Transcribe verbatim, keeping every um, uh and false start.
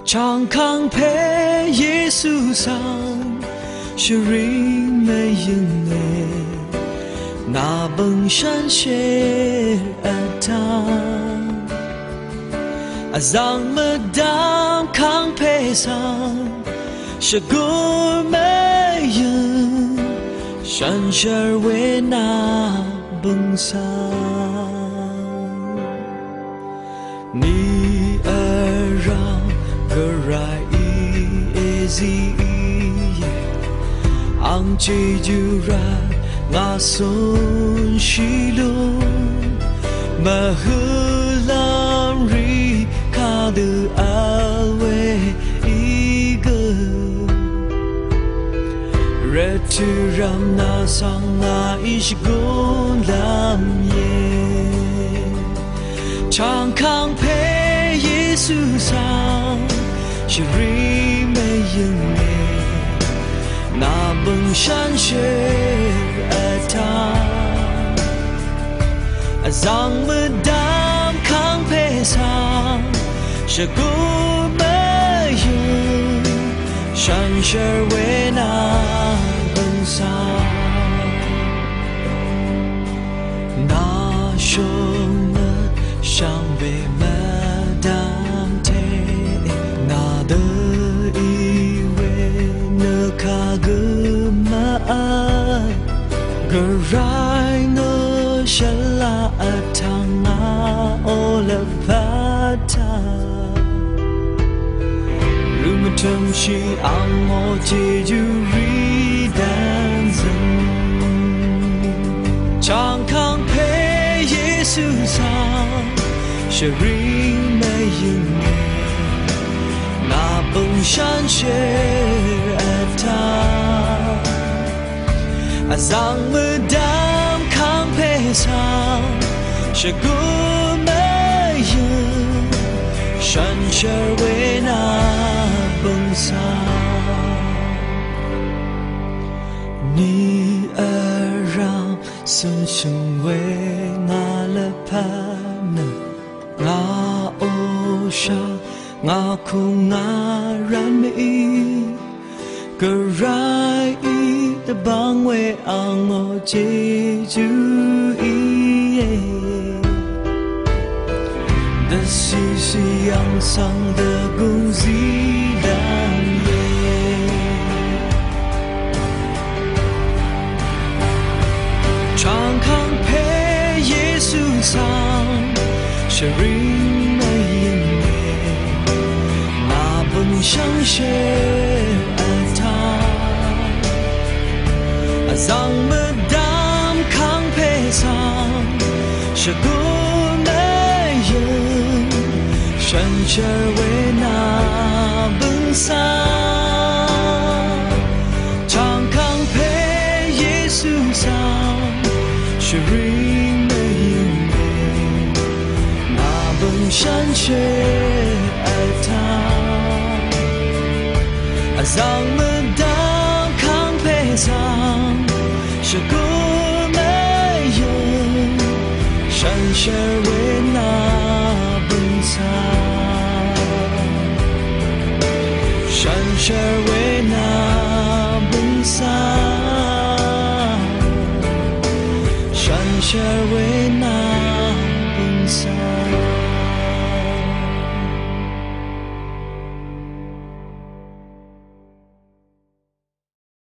常康陪耶稣上，是人没应内，那本山雪而他，啊让么当康陪上，是古没应，山雪为那本上。你儿让个来伊西耶，昂记住让我son西路，马赫朗里卡的阿维一个，热土让那桑那伊西贡蓝耶，常康陪耶稣上。是人没应内，那本山雪而他，啊让么当康陪上，是古没应，山雪为那本上，那什么上被么当。Gerai no shala atanga olapata Lumatum shi amo jeju danzen Chang kang pe Yesu sang Sharing me yin Na bung shan she ata啊让么当康陪上，是古没应，山雪为那本上。你儿让孙生为那了怕呢，我欧沙我苦我然美，个来。的帮为昂我接住一夜，的西西洋上的公鸡蛋耶，常康陪耶稣上，是人没应内，那本上学。让么当康陪上，是古没应，山雪为那本上，常康陪耶稣上，是人没应内，那本山雪爱他，让么当康陪上。是古没应，山雪为那本上，山雪为那本上，山雪为那。